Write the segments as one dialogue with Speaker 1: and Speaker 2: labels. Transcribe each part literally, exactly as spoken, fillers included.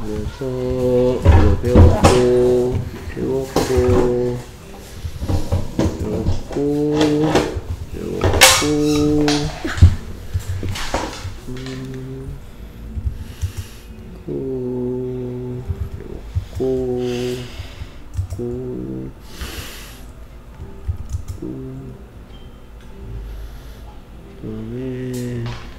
Speaker 1: 그래서 이거 배웠고 배웠고 배웠고 배웠고 음, 고 배웠고 고 그다음에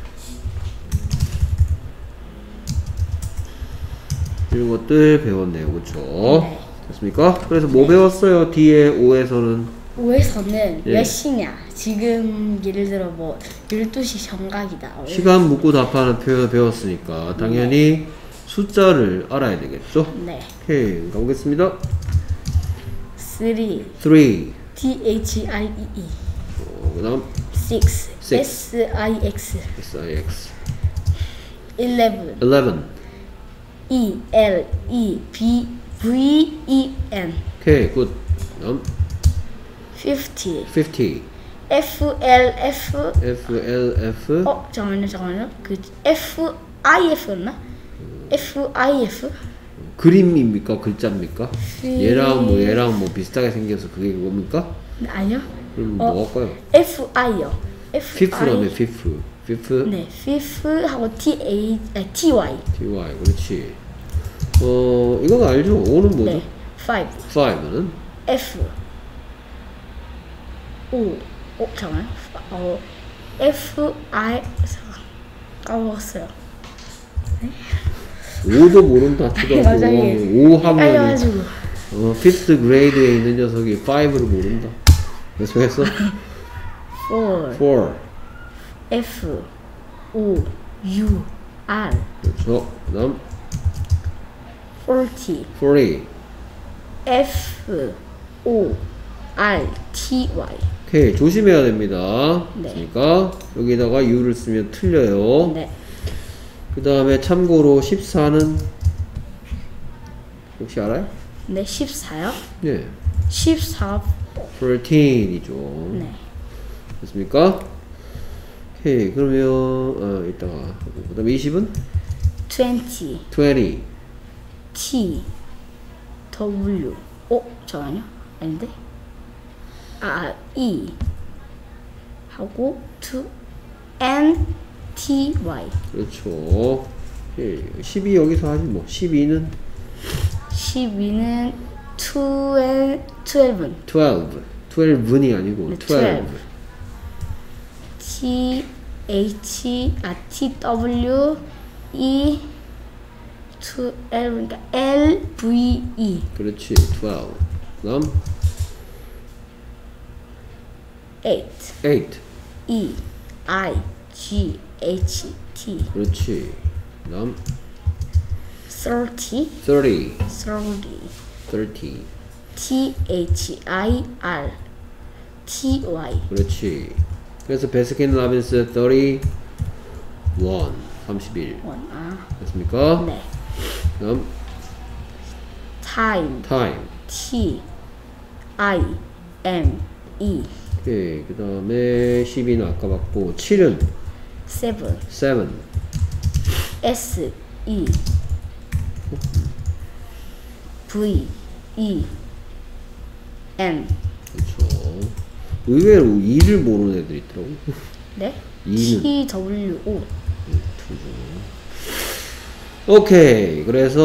Speaker 1: 이런 것들 배웠네요. 그쵸? 네. 됐습니까? 그래서 뭐 배웠어요? 뒤에 오에서는
Speaker 2: 오에서는
Speaker 1: 예.
Speaker 2: 몇 시냐? 지금 예를 들어 뭐 열두 시 정각이다.
Speaker 1: 시간 묻고 답하는 표현을 배웠으니까 당연히 네. 숫자를 알아야 되겠죠?
Speaker 2: 네.
Speaker 1: 오케이. 가보겠습니다.
Speaker 2: three.
Speaker 1: three.
Speaker 2: T H I E E.
Speaker 1: 어, 그 다음
Speaker 2: six.
Speaker 1: six.
Speaker 2: S I X.
Speaker 1: S I X.
Speaker 2: eleven.
Speaker 1: eleven.
Speaker 2: E L E V V E N.
Speaker 1: 오케이. 굿. 다음
Speaker 2: fifty.
Speaker 1: fifty.
Speaker 2: F L F.
Speaker 1: F L F.
Speaker 2: 어 잠깐만요 잠깐만요. 그 F I F였나? 음. F I F.
Speaker 1: 그림입니까? 글자입니까?
Speaker 2: 피...
Speaker 1: 얘랑 뭐 얘랑 뭐 비슷하게 생겨서 그게 그겁니까?
Speaker 2: 아니요.
Speaker 1: 그럼
Speaker 2: 어,
Speaker 1: 뭐 할까요?
Speaker 2: F I요. F
Speaker 1: fifth라며 fifth. fifth.
Speaker 2: 네, fifth 하고 T A 아, T Y.
Speaker 1: T Y. 그렇지. 어 이건 알죠? 오는 뭐죠?
Speaker 2: 네, five.
Speaker 1: five는
Speaker 2: F O. 어 잠깐만. 어 F I 잠깐 까먹었어요. 네?
Speaker 1: 오도 모른다 치더라도 오 하면 어, fifth grade에 있는 녀석이 five를 모른다. 계속해서
Speaker 2: four.
Speaker 1: four.
Speaker 2: F O U R.
Speaker 1: 그렇죠. 그다음
Speaker 2: forty.
Speaker 1: forty.
Speaker 2: F O R T Y.
Speaker 1: 오케이. 조심해야 됩니다.
Speaker 2: 네.
Speaker 1: 그러니까 여기다가 U를 쓰면 틀려요.
Speaker 2: 네.
Speaker 1: 그 다음에 참고로 십사는 혹시 알아요?
Speaker 2: 네, 십사요?
Speaker 1: 네.
Speaker 2: 십사.
Speaker 1: 십삼이죠.
Speaker 2: 네.
Speaker 1: 됐습니까? 오케이. 그러면 어, 이따가 그 다음에 이십은?
Speaker 2: twenty.
Speaker 1: 이십.
Speaker 2: T W. 어? 잠깐만요. 아닌데? 아, E 하고 to N T Y.
Speaker 1: 그렇죠. 오케이. 십이 여기서 하지 뭐. 십이는?
Speaker 2: 십이는 twelve. twelve.
Speaker 1: twelve. twelve이 아니고
Speaker 2: 네,
Speaker 1: twelve.
Speaker 2: T H 아 T W E twelve 그러니까 L V E.
Speaker 1: 그렇지. twelve. 그다음
Speaker 2: eight.
Speaker 1: eight.
Speaker 2: E I G H T.
Speaker 1: 그렇지. 그다음
Speaker 2: thirty.
Speaker 1: thirty.
Speaker 2: thirty.
Speaker 1: thirty.
Speaker 2: T H I R T Y.
Speaker 1: 그렇지. 그래서 베스킨 라빈스 thirty-one. 삼십일.
Speaker 2: 원. 아.
Speaker 1: 됐습니까?
Speaker 2: 네.
Speaker 1: 다음
Speaker 2: time.
Speaker 1: time.
Speaker 2: T I M E.
Speaker 1: 오케이. 그 다음에 십이는 아까 봤고 칠은
Speaker 2: seven.
Speaker 1: seven.
Speaker 2: S E V E N.
Speaker 1: 그렇죠. 의외로 이를 모르는 애들이 있더라고.
Speaker 2: 네?
Speaker 1: 이는
Speaker 2: T W O.
Speaker 1: 오케이. 그래서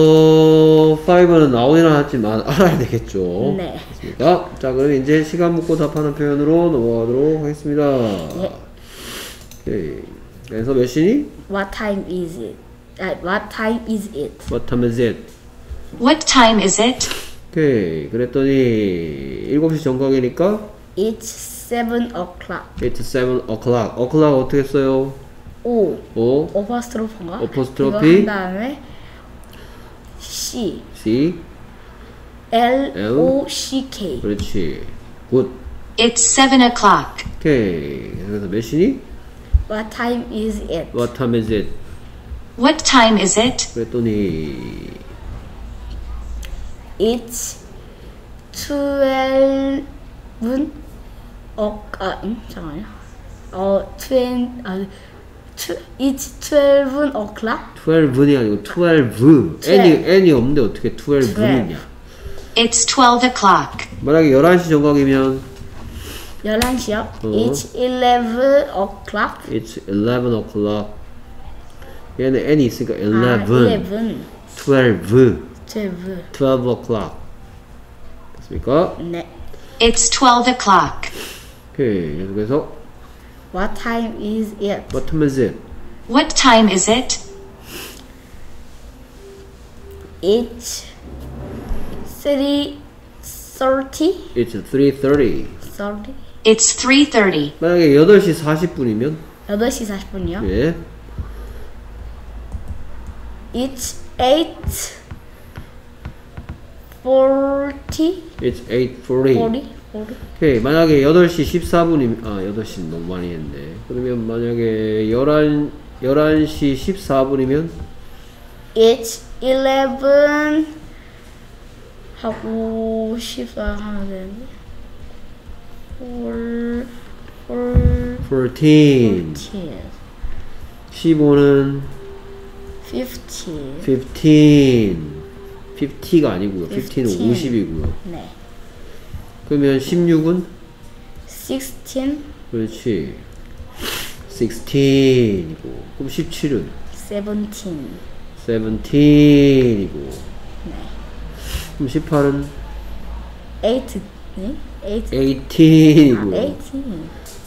Speaker 1: 오는 나오지는 않았지만 알아야 되겠죠.
Speaker 2: 네.
Speaker 1: 됐습니까? 자, 그럼 이제 시간 묻고 답하는 표현으로 넘어가도록 하겠습니다.
Speaker 2: 예.
Speaker 1: 오케이. 그래서 몇 시니?
Speaker 2: What time is it? Uh, what time is it?
Speaker 1: What time is it?
Speaker 3: What time is it?
Speaker 1: 오케이. 그랬더니 일곱 시 정각이니까
Speaker 2: It's seven o'clock.
Speaker 1: It's seven o'clock. o'clock 어떻게 써요?
Speaker 2: O.
Speaker 1: O.
Speaker 2: 어퍼스트로프인가?
Speaker 1: 어퍼스트로피.
Speaker 2: 이거 한 다음에 C.
Speaker 1: C.
Speaker 2: L
Speaker 1: L.
Speaker 2: O C K.
Speaker 1: 그렇지. 굿.
Speaker 3: It's seven o'clock.
Speaker 1: 오케이. 그래서 몇 시니?
Speaker 2: What time is it?
Speaker 1: What time is it?
Speaker 3: What time is it?
Speaker 1: 그랬더니
Speaker 2: It's twelve. 어, 아, 음, 잠깐만요. 어, twen, 아, Tw- It's twelve o'clock.
Speaker 1: twelve이 아니고 twelve. n이, n이 없는데 어떻게 twelve이냐?
Speaker 3: It's twelve o'clock.
Speaker 1: 만약에 열한 시 정각이면
Speaker 2: 열한 시요.
Speaker 1: 어.
Speaker 2: It's eleven o'clock.
Speaker 1: it's eleven o'clock. 얘는 n이 있으니까
Speaker 2: 아,
Speaker 1: eleven,
Speaker 2: eleven.
Speaker 1: twelve,
Speaker 2: twelve.
Speaker 1: twelve o'clock. 됐습니까?
Speaker 2: 네.
Speaker 3: It's twelve o'clock.
Speaker 1: 오케이. 계속해서
Speaker 2: What time is it?
Speaker 1: what time is it?
Speaker 3: What time is it?
Speaker 2: It's three thirty.
Speaker 1: It's three thirty.
Speaker 2: thirty.
Speaker 3: It's three thirty.
Speaker 1: 만약에 여덟 시 사십 분이면
Speaker 2: 여덟 시 사십 분이요.
Speaker 1: 예.
Speaker 2: It's eight forty.
Speaker 1: It's eight forty.
Speaker 2: forty. forty.
Speaker 1: 오케이. 만약에 여덟 시 십사 분이면 아, 여덟 시 너무 많이 했네. 그러면 만약에 열한 열한 시 십사 분이면
Speaker 2: It's eleven 하고 십사 하면 되는데. four four
Speaker 1: fourteen.
Speaker 2: ten
Speaker 1: 십오는
Speaker 2: fifteen.
Speaker 1: fifteen. fifty가 아니고요. fifty는
Speaker 2: fifteen.
Speaker 1: 오십이고요.
Speaker 2: 네.
Speaker 1: 그러면 십육은
Speaker 2: sixteen.
Speaker 1: 그렇지. sixteen이고. 그럼 십칠은
Speaker 2: seventeen.
Speaker 1: seventeen이고.
Speaker 2: 네.
Speaker 1: 그럼 십팔은
Speaker 2: eight. 네? eight.
Speaker 1: eighteen이고.
Speaker 2: 아, eighteen.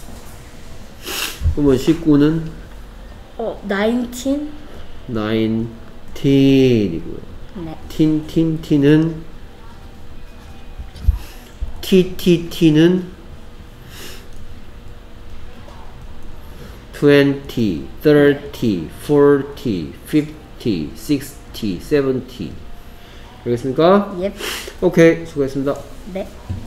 Speaker 1: 그러면 십구는
Speaker 2: 어, nineteen.
Speaker 1: nineteen이고요.
Speaker 2: 네.
Speaker 1: 틴, 틴, 티는 티티티는 twenty, thirty, forty, fifty, sixty, seventy. 알겠습니까?
Speaker 2: Yep.
Speaker 1: 오케이, 수고했습니다.
Speaker 2: 네.